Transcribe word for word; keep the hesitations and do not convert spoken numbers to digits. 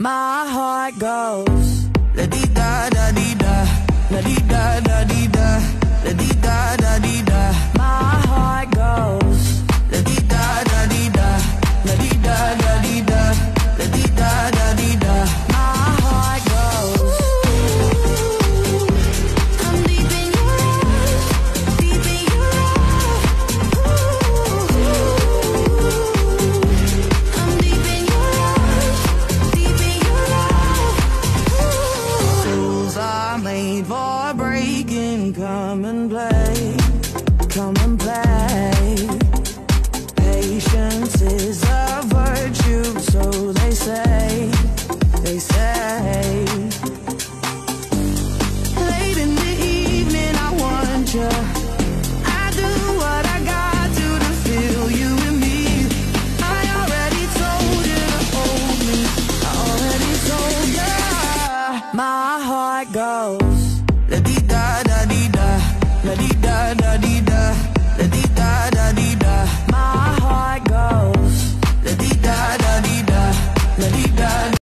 My heart goes la di da da di da, la di da da di da, la di da da di da. My heart goes la di da da di da, la di da da di da, la di da da di da. My heart goes. I'm deep in your love, deep in your love. I'm deep in your love, deep in your love. Rules are made for breaking. Come and play, come and play. Patience is a virtue, so they say, they say. Late in the evening, I want you. I do what I got to to feel you and me. I already told you to hold me. I already told you. My heart goes la di da da di da, la di da.